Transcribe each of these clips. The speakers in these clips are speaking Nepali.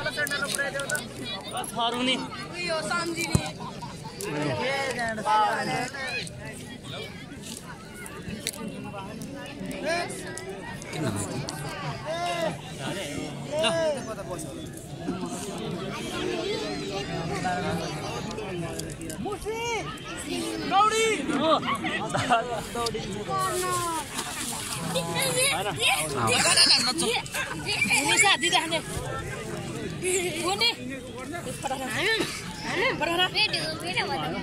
थरुनी यो सम्झिने मुसी दौडी हो दौडी निसा दिदा हाने कोनी बराबर बेटे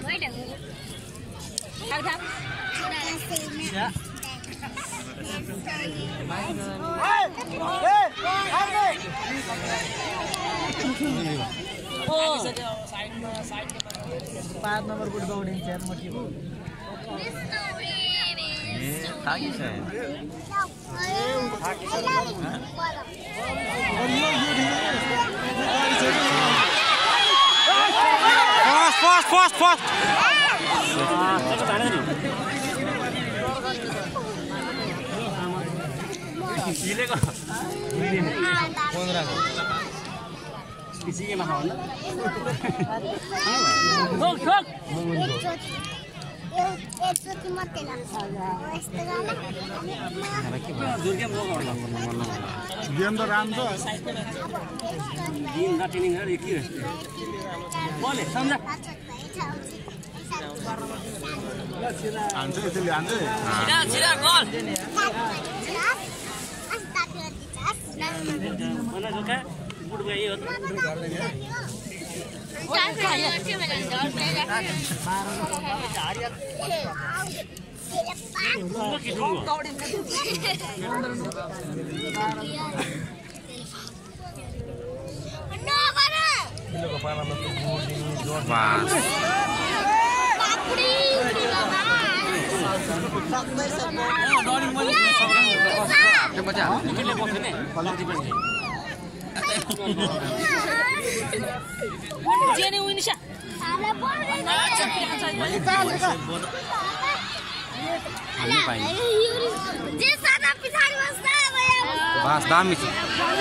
पाँच नंबर गुड दौडिन्छ यार मोटी हो Fast. गेम त राम्रो हान्छ यसले हान्छ छिरा गोल जेने उइनिसा Bas dami sih.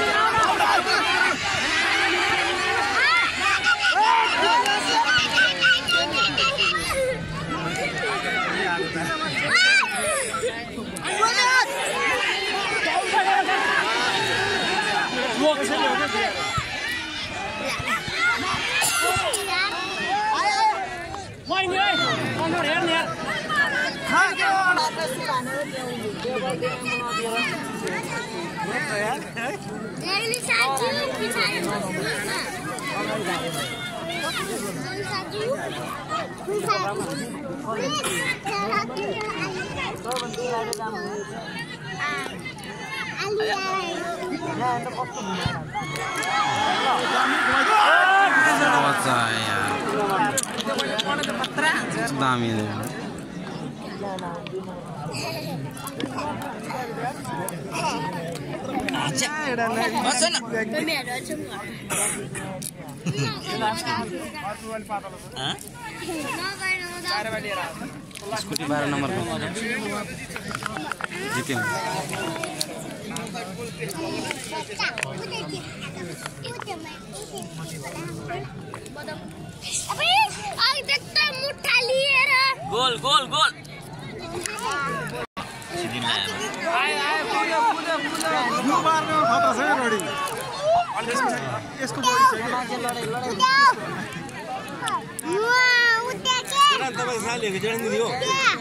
Skuti 12 nomor Jitim. गोल यो बारमा खतरा छ रोडी यसको बडी छ के तपाईँ सालीहरुको जन्मदिन हो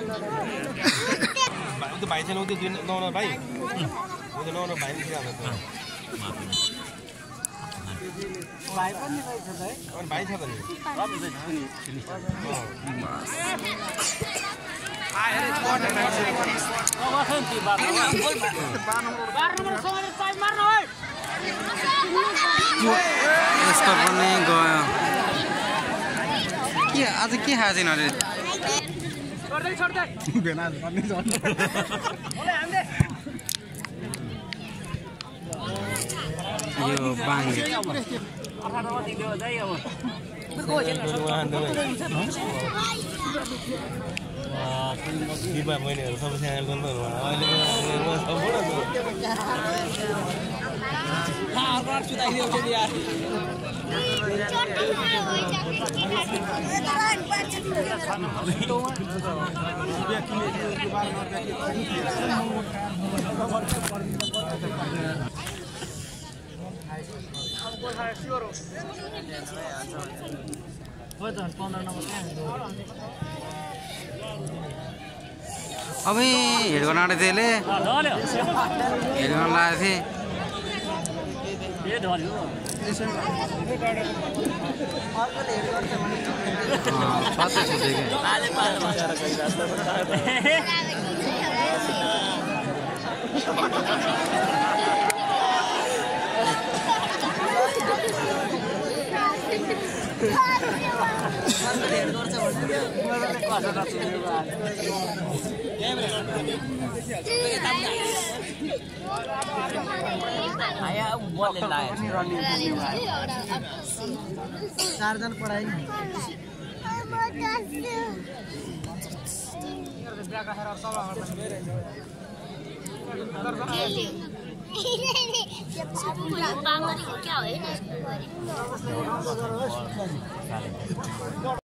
त्यो भाइ छैन त्यो नौना भाइ हो त्यो नौना भाइ नि छ भाइ पनि रहेछ त है अनि भाइ छ त नि Skor पनि गयो के आज के खाएछन् अरे भेनाज भन्ने झन् यो बाङ्गे दिपा मैले सबै सानो गर्नु अहिले अबे हेड गर्न आँटे त्यसले हेड गर्न लागेको थिएँ छात्रै सोधेको चारजना पढाइ क्या हो